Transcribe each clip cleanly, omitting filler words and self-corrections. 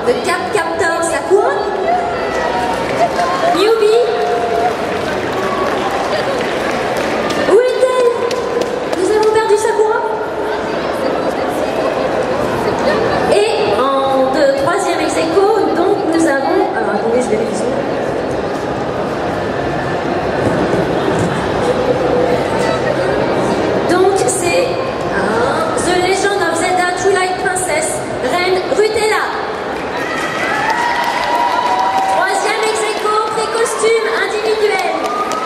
de Cap Captor Sakura. Newbie. Où est-elle? Nous avons perdu Sakura. Et en troisième ex-aequo, donc nous avons... Alors attendez, je vérifie. Donc c'est The Legend of Zelda Twilight Princess, Reine Rutella. Troisième ex-aequo, pré-costume individuel.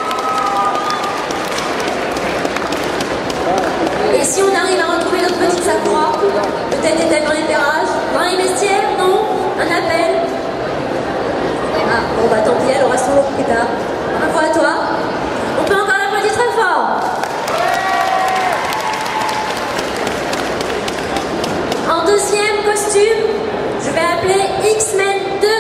Et si on arrive à retrouver notre petite Sakura, peut-être est-elle dans les terrages, dans les vestiaires, non? Un appel. Ah, bon bah tant pis, elle aura son lot plus tard. Bravo à toi. On peut encore l'applaudir très fort. En deuxième costume, je vais appeler X-Men 2.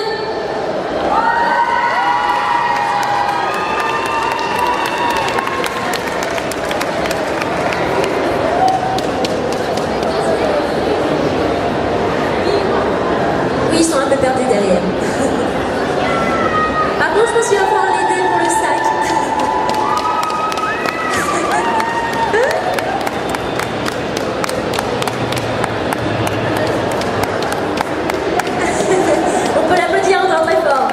Oui, ils sont un peu perdus derrière. Par contre, je pense qu'il va falloir l'aider pour le sac. On peut l'applaudir encore très fort.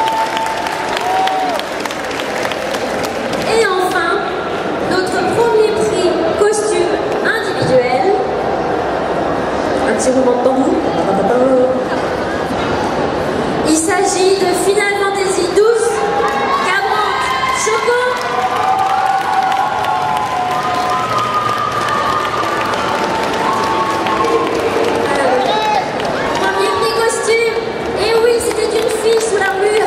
Et enfin, notre premier prix costume individuel. Un petit roulement de tambour. Il s'agit de Final Fantasy XII, Cabrante, Choco. Premier prix costume. Et oui, c'était une fille sous l'armure.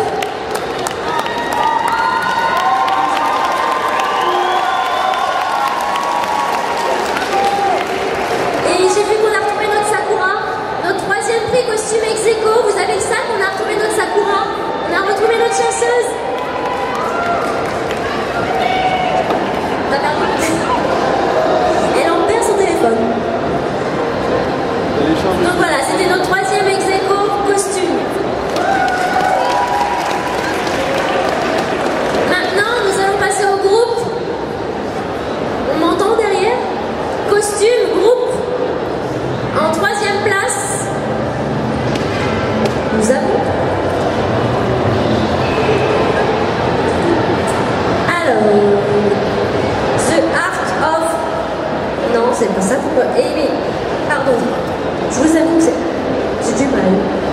Et j'ai vu qu'on a retrouvé notre Sakura. Notre troisième prix costume ex-aequo. Vous avez le sac, on a retrouvé notre Sakura. On a retrouvé notre chasseuse. T'as perdu. Elle en perd son téléphone. Donc voilà, c'était notre troisième ex-aequo costume. Maintenant, nous allons passer au groupe. On m'entend derrière? Costume, groupe. En troisième place, nous avons... Alors, The Art of... Non, c'est pas ça. Eh oui, pardon. Je vous avoue que j'ai du mal.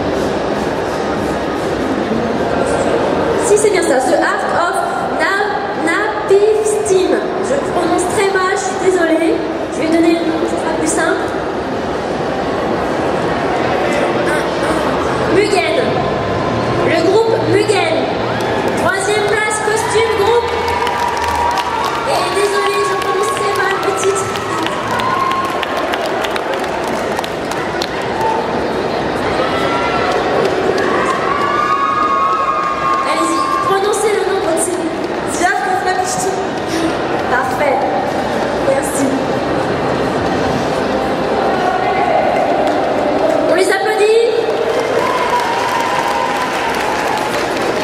Si, c'est bien ça. The Art of Napifstim. Je prononce très mal, je suis désolée. Je vais donner le nom, ce sera plus simple. Mugen. Le groupe Mugen. Troisième place, costume, groupe. Et désolé, je prononce très mal le titre. Allez-y, prononcez le nom de votre série. Parfait. Merci. On les applaudit.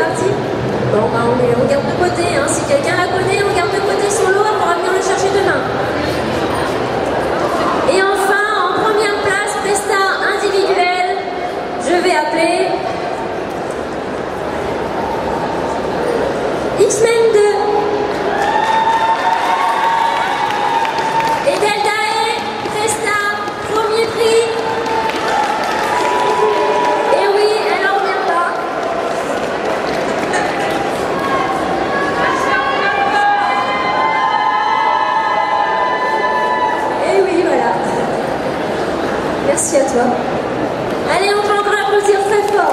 parti? Bon, bah on garde de côté, hein. Si quelqu'un la connaît, on garde de côté son lot, on pourra venir le chercher demain. Et enfin, en première place, Presta individuelle, je vais appeler X-Men 2. Et Deltae, Presta, premier prix. Et oui, elle en revient pas. Et oui, voilà. Merci à toi. Allez, on peut encore applaudir très fort.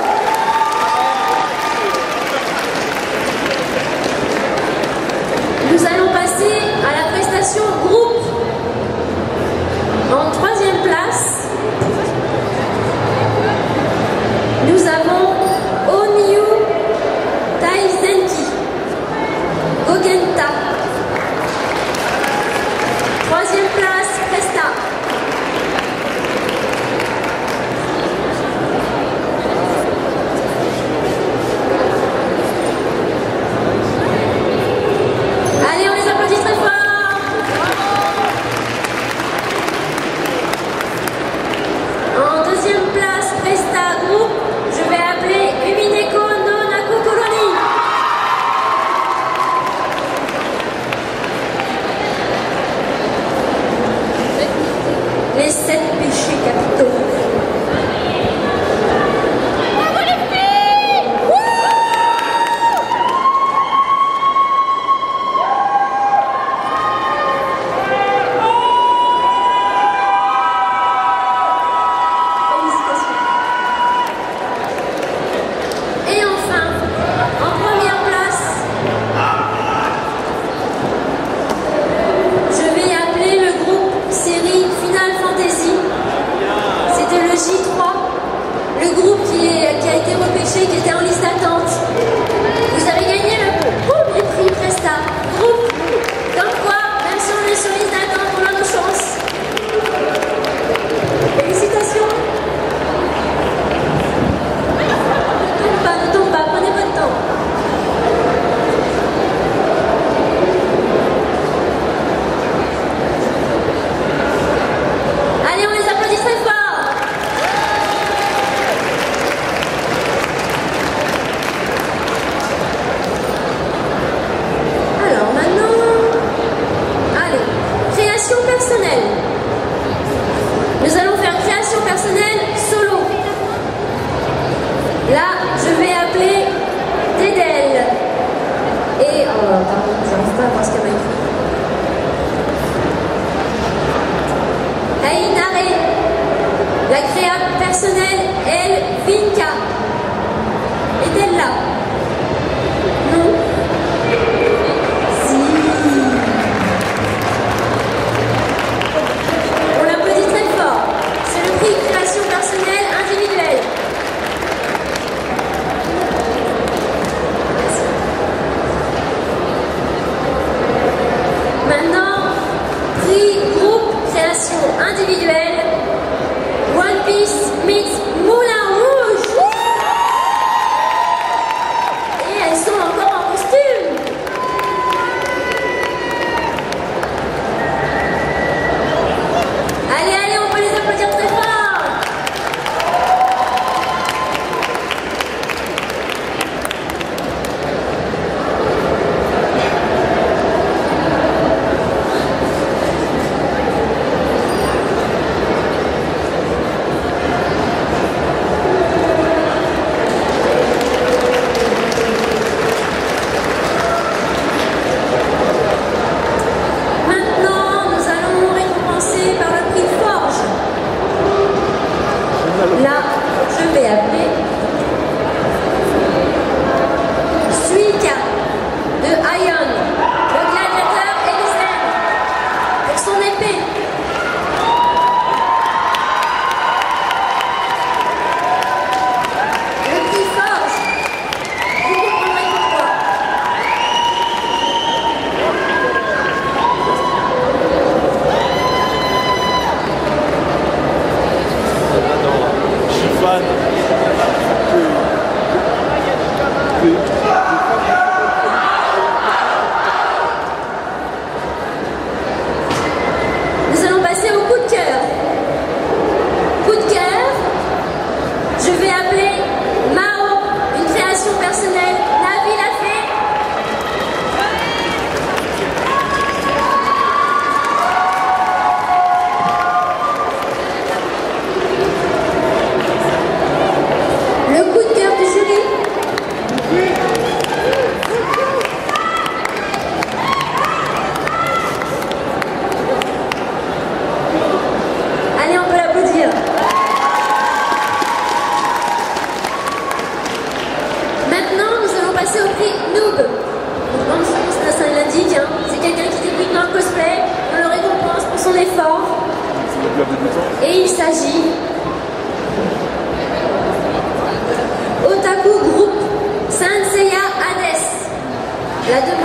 Nous allons passer à la prestation groupe. En troisième place, nous avons Onyu Taizenki, Gogenta. Troisième place, Presta. Allez, on les applaudit très fort. En deuxième place, Presta Group, je vais appeler Umineko no Nakokoloni. Les 7 péchés capitaux. Et enfin, en première place, je vais appeler le groupe série Final Fantasy. C'était le J3, le groupe qui a été repêché, qui était en liste d'attente. Vous avez gagné le premier prix Presta Groupe. Comme quoi, même si on est sur liste d'attente, on a nos chances. Félicitations. Ne tombe pas, prenez votre temps. Allez, on les applaudit très fort. Alors maintenant, allez, création personnelle. Nous allons faire création personnelle solo. Là, je vais appeler Dédel. Et, pardon, j'arrive pas à voir ce qu'elle m'a écrit. Ainare. La créa personnelle, elle, Vinka. Est-elle là? Non? Si. On l'applaudit très fort. C'est le prix création personnelle individuelle. Maintenant, prix groupe création individuelle. One Piece meets Moulin Rouge. passer au prix Noob. Donc, dans le sens, ça l'indique, hein. C'est quelqu'un qui débute dans le cosplay, on le récompense pour son effort. Et il s'agit Otaku Group Saint Seiya Hades. La